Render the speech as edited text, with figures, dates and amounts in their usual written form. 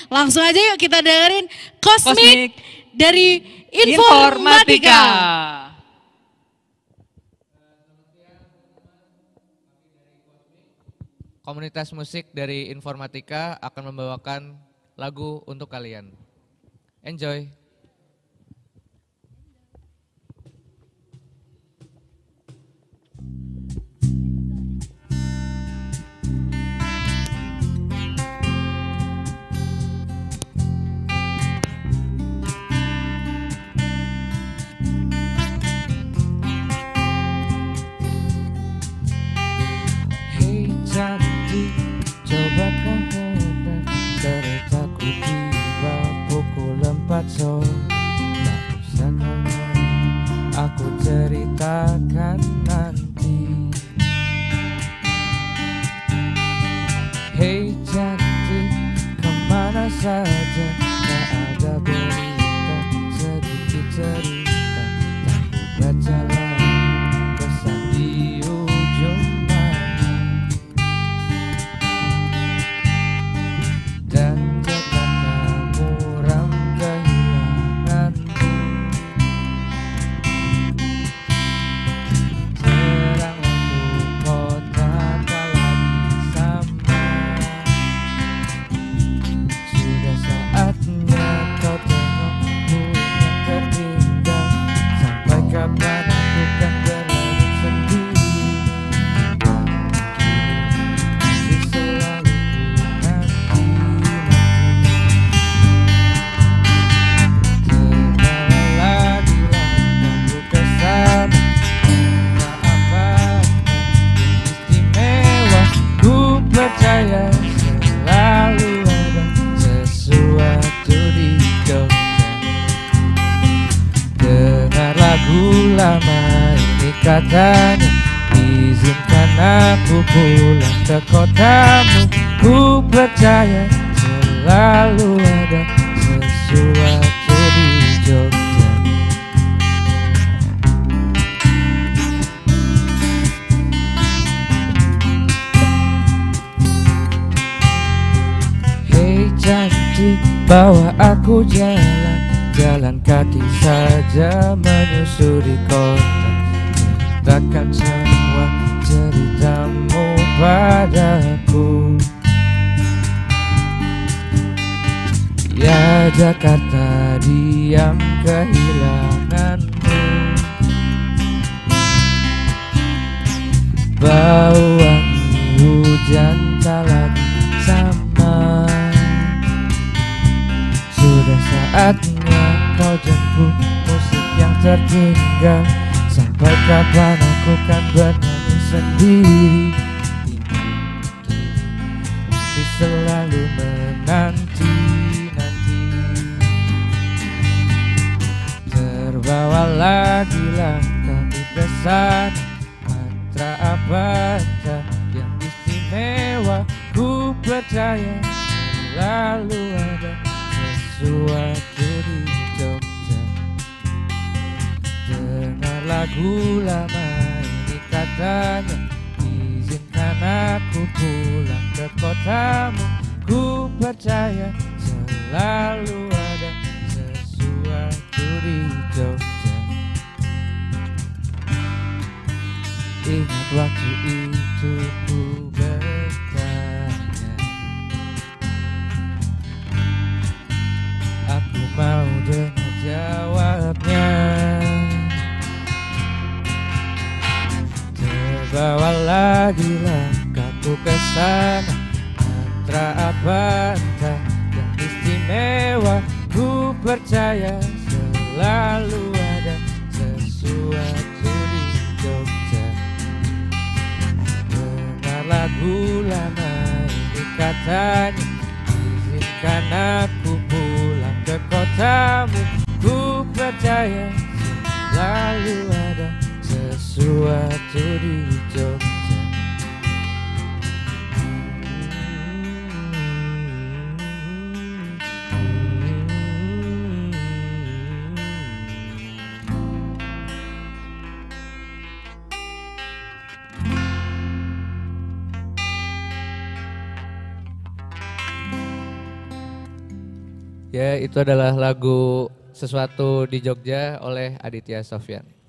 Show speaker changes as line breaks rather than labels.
Langsung aja yuk kita dengerin Cosmic dari
Informatika.
Informatika.
Komunitas musik dari Informatika akan membawakan lagu untuk kalian. Enjoy.
Cantik, coba kau hendak ceritaku tiba pukul 4 sore. Tak usah kau nanya, aku ceritakan nanti. Hei cantik, kemana saja? Tak ada berita, sedikit cerita. Tak baca lagi pesan di ujung dan kata-katamu ram kehilanganmu. Terang lampu kota tak lagi sama. Sudah saatnya kau tengokku yang tertinggal. Sampai kapan aku kan berlari sendiri. Masih selalu nanti. Percaya selalu ada sesuatu di Jogja. Dengar lagu lama ini katanya, izinkan aku pulang ke kotamu. Ku percaya selalu ada sesuatu di Jogja. Cantik, bawa aku jalan kaki saja menyusuri kota. Ceritakan semua ceritamu padaku. Ya Jakarta, diam kehilanganmu. Bau wangi hujan tak lagi sama. Sudah saatnya kau jemput musik yang tertinggal. Sampai kapan aku kan bernyanyi sendiri. Masih selalu menanti-nanti. Terbawa lagi langkah di pesan mantra Abanta yang istimewa. Ku percaya selalu ada sesuatu di Jogja. Dengar lagu lama ini katanya, izinkan aku pulang ke kotamu. Ku percaya selalu ada sesuatu di Jogja. Ingat waktu itu ku bertanya, aku mau dengar jawabnya. Terbawa lagi langkahku ke sana, mantra Abanta yang istimewa. Ku percaya selalu ada sesuatu di Jogja. Dengar lagu lama ini katanya, izinkan aku pulang ke kotamu. Ku percaya selalu ada sesuatu di Jogja.
Ya, itu adalah lagu Sesuatu di Jogja oleh Aditya Sofyan.